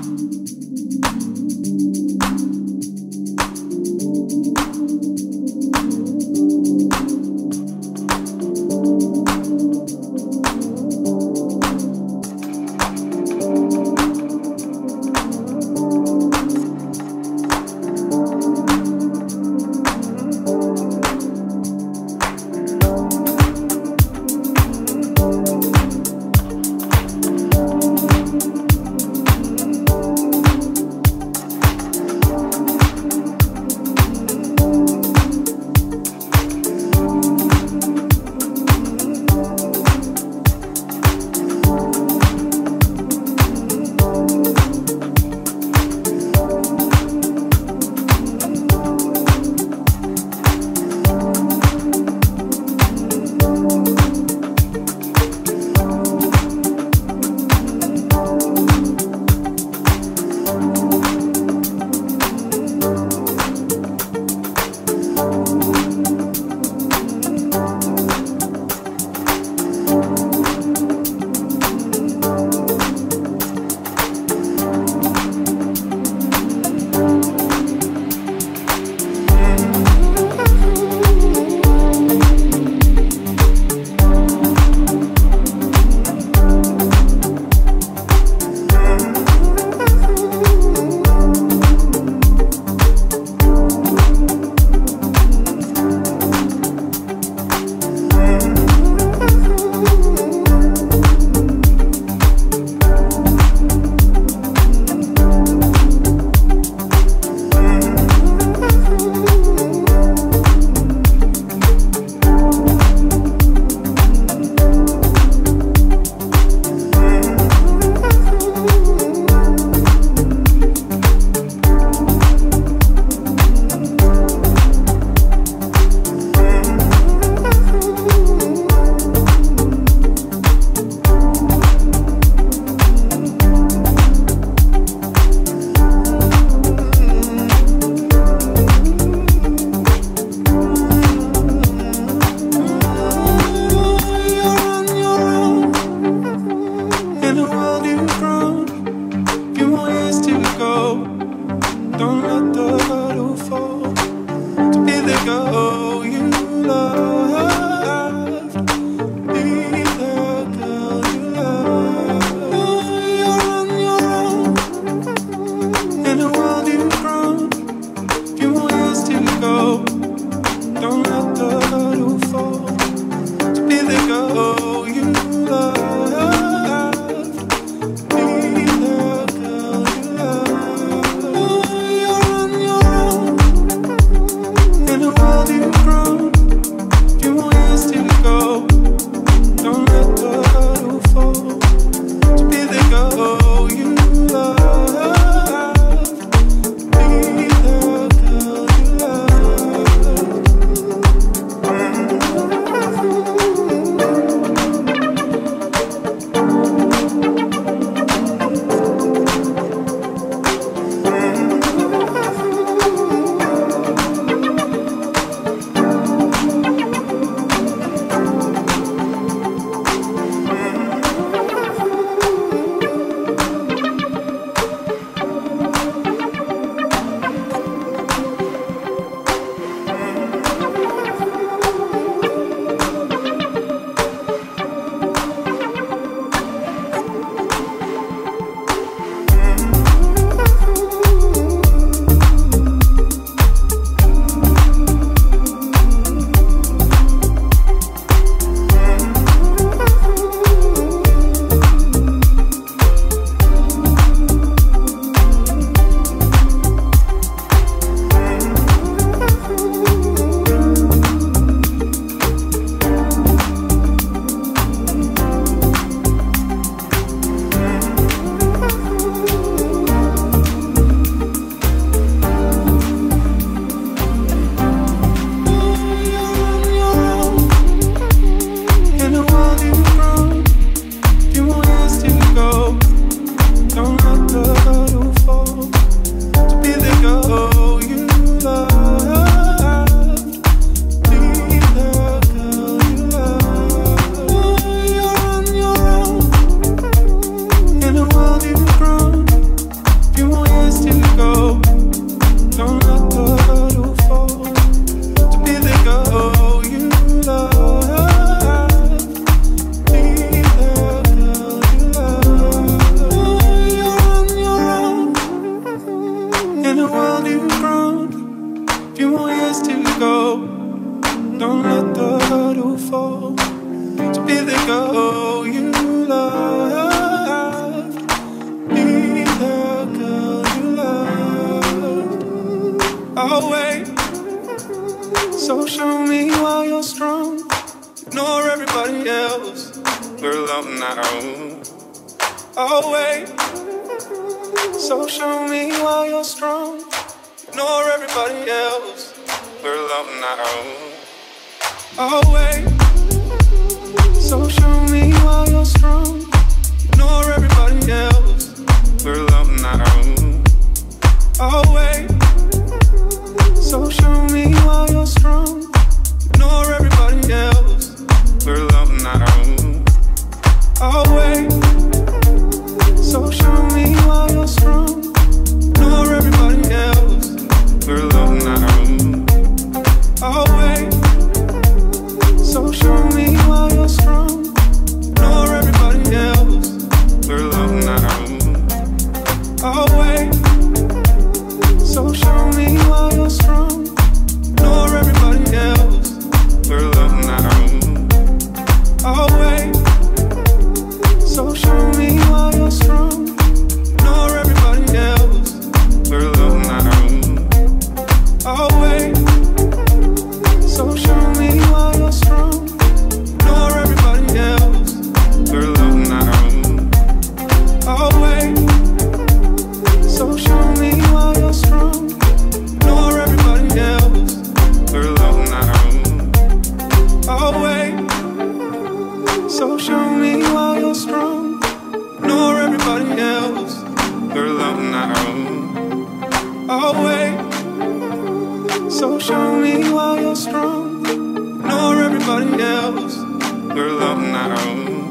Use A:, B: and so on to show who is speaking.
A: world you've grown. I'll wait. So show me why you're strong. Ignore everybody else. We're alone now. I'll wait. So show me why you're strong. Ignore everybody else. We're alone now. I'll wait. So show me why you're strong. Ignore everybody else. We're alone now. I'll wait. So show me why you're strong. Ignore everybody else. We're alone now. I'll wait. So show me why you're strong. Ignore everybody else. We're alone now. I'll wait. So show me why you're strong. Ignore everybody else. We're alone now. I'll wait. So show me why you're strong. Ignore everybody else. We're alone now. I'll wait. So show me why you're strong. Ignore everybody else. We're alone now. I'll wait. So show me why you're strong. Ignore everybody else. We're alone now. I'll wait. So show me why you're strong. Ignore everybody else. We're alone now. I'll wait. So show me why you're strong. Ignore everybody else. We're alone now. I'll wait. So show me why you're strong. Ignore everybody else. We're alone now.